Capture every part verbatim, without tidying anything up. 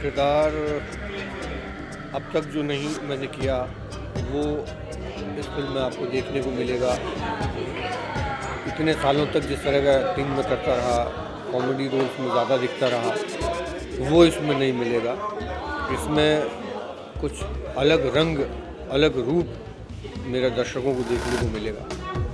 किरदार अब तक जो नहीं मैंने किया वो इस फिल्म में आपको देखने को मिलेगा। इतने सालों तक जिस तरह का एक्टिंग में करता रहा, कॉमेडी रोल्स में ज़्यादा दिखता रहा, वो इसमें नहीं मिलेगा। इसमें कुछ अलग रंग, अलग रूप मेरे दर्शकों को देखने को मिलेगा।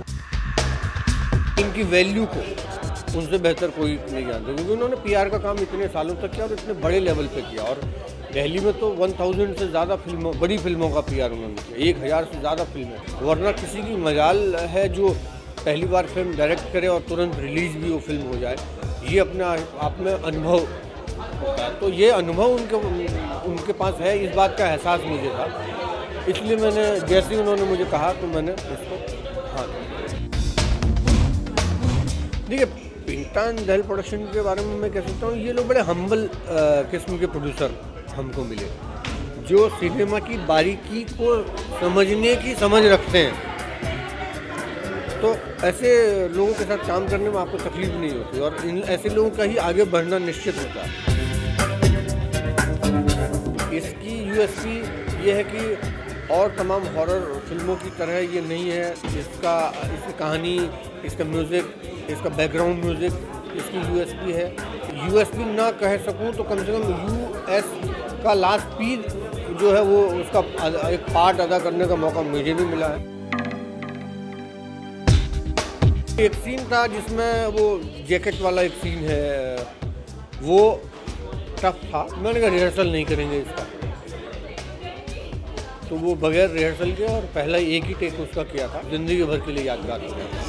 इनकी वैल्यू को उनसे बेहतर कोई नहीं जानता, क्योंकि उन्होंने पीआर का काम इतने सालों तक किया और इतने बड़े लेवल पे किया। और दिल्ली में तो एक हज़ार से ज़्यादा फिल्मों, बड़ी फिल्मों का पीआर उन्होंने किया, एक हज़ार से ज़्यादा फिल्में। वरना किसी की मजाल है जो पहली बार फिल्म डायरेक्ट करे और तुरंत रिलीज़ भी वो फिल्म हो जाए। ये अपने आप में अनुभव होता है, तो ये अनुभव उनके उनके पास है, इस बात का एहसास मुझे था। इसलिए मैंने, जैसे ही उन्होंने मुझे कहा तो मैंने उसको हाँ। देखिए, पिंटा एंड दहल प्रोडक्शन के बारे में मैं कह सकता हूँ, ये लोग बड़े हम्बल किस्म के प्रोड्यूसर हमको मिले, जो सिनेमा की बारीकी को समझने की समझ रखते हैं। तो ऐसे लोगों के साथ काम करने में आपको तकलीफ नहीं होती, और इन ऐसे लोगों का ही आगे बढ़ना निश्चित होता है। इसकी यूएसपी ये है कि और तमाम हॉरर फिल्मों की तरह ये नहीं है। इसका इसकी कहानी, इसका म्यूज़िक, इसका बैकग्राउंड म्यूज़िक इसकी यूएसपी है। यूएसपी ना कह सकूं तो कम से कम यूएस का लास्ट पी जो है वो उसका एक पार्ट अदा करने का मौका मुझे भी मिला है। एक सीन था जिसमें वो जैकेट वाला एक सीन है, वो टफ था। मैंने कहा रिहर्सल नहीं करेंगे इसका, तो वो बगैर रिहर्सल के और पहला एक ही टेक उसका किया था, ज़िंदगी भर के लिए यादगार हो गया।